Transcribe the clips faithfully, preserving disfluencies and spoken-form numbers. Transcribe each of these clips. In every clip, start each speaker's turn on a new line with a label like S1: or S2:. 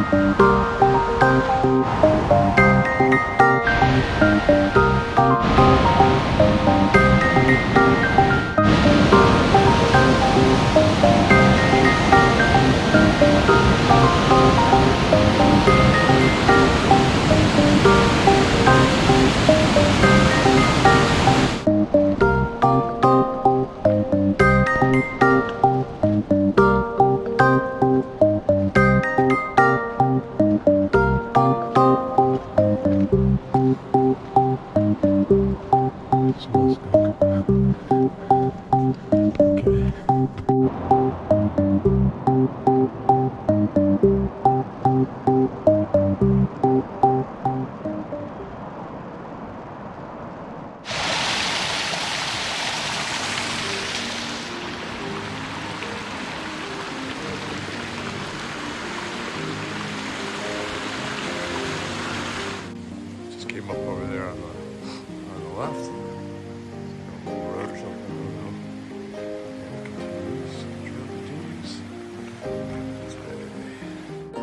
S1: Came up over there on the on the left. A little road or something, I don't know. And it continues, the trail continues. This way.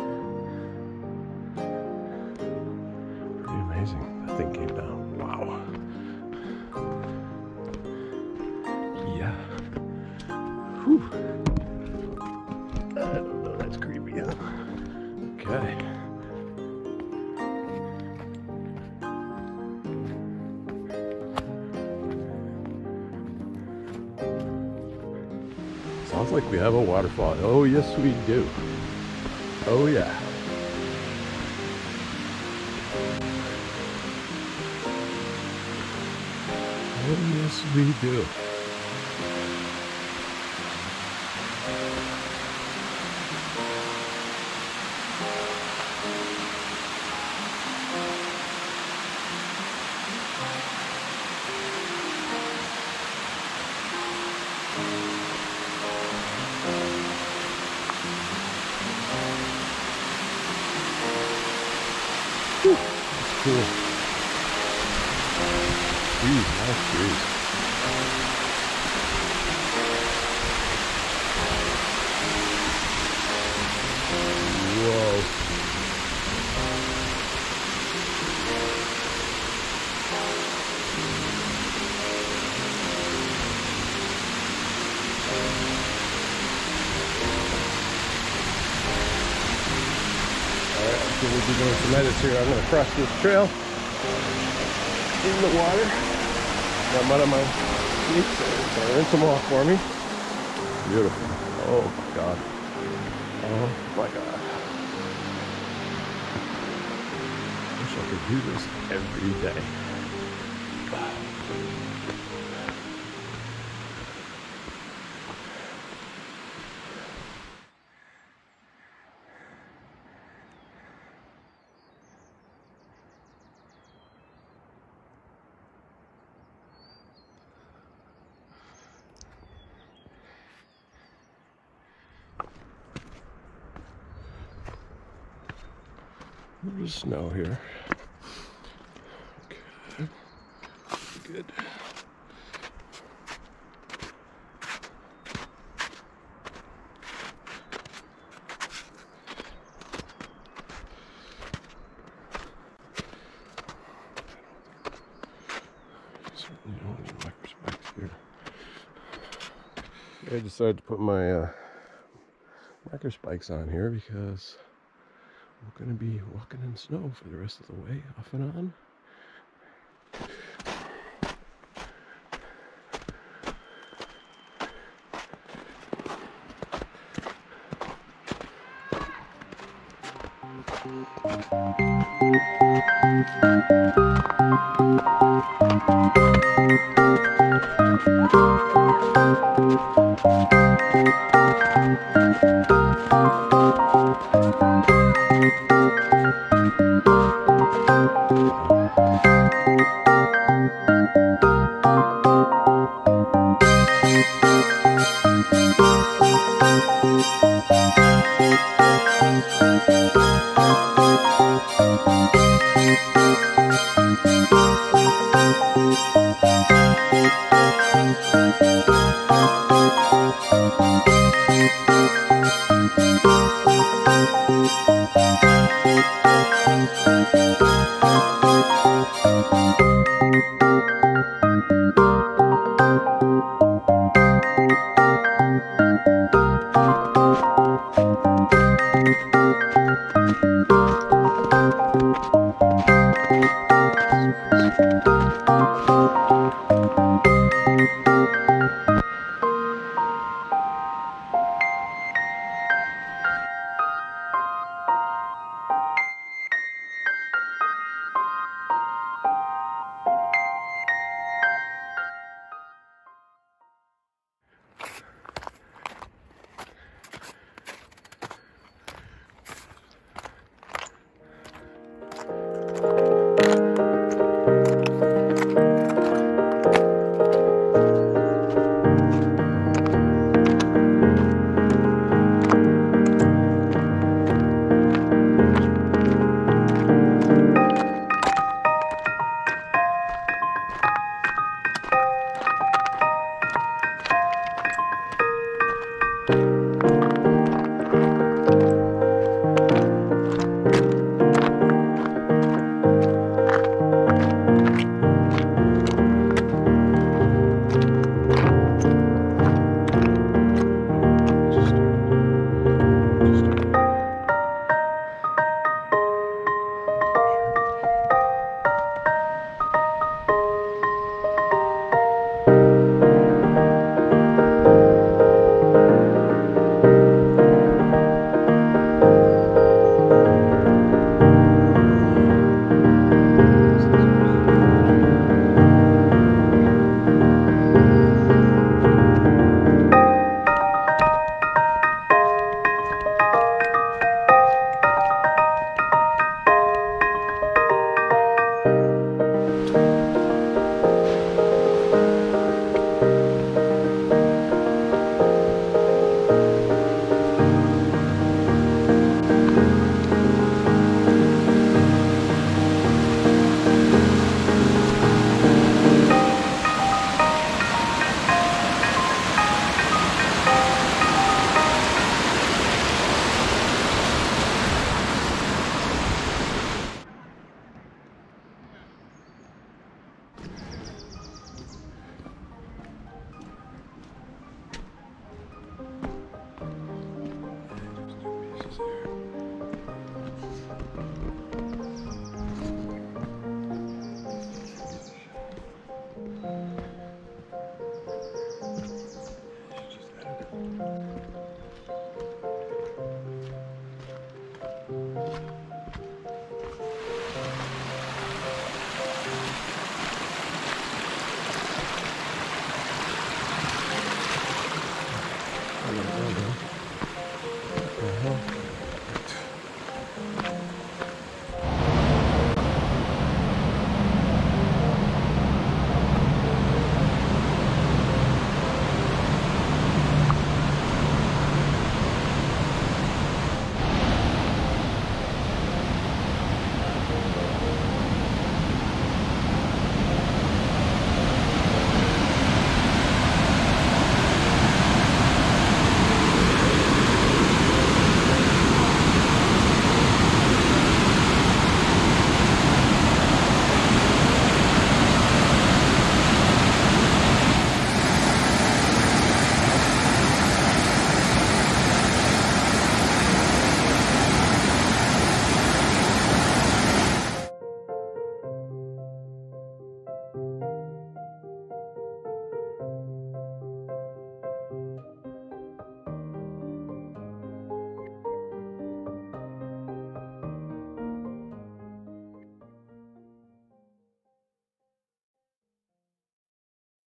S1: Pretty amazing. That thing came down. Wow. Yeah. Whew. I don't know, that's creepy, huh? Okay. Sounds like we have a waterfall. Oh, yes, we do. Oh, yeah. Oh, yes, we do. Whew, that's cool. Trees, nice trees. Whoa. We'll be doing some edits here. I'm going to cross this trail in the water. Got mud on my feet, so it's going to rinse them off for me. Beautiful. Oh my God. Oh my God. Wish I could do this every day. There's snow here. Okay. Good. Certainly don't need micro spikes here. I decided to put my uh, micro spikes on here because we're going to be walking in snow for the rest of the way, off and on. Thank you. Well done.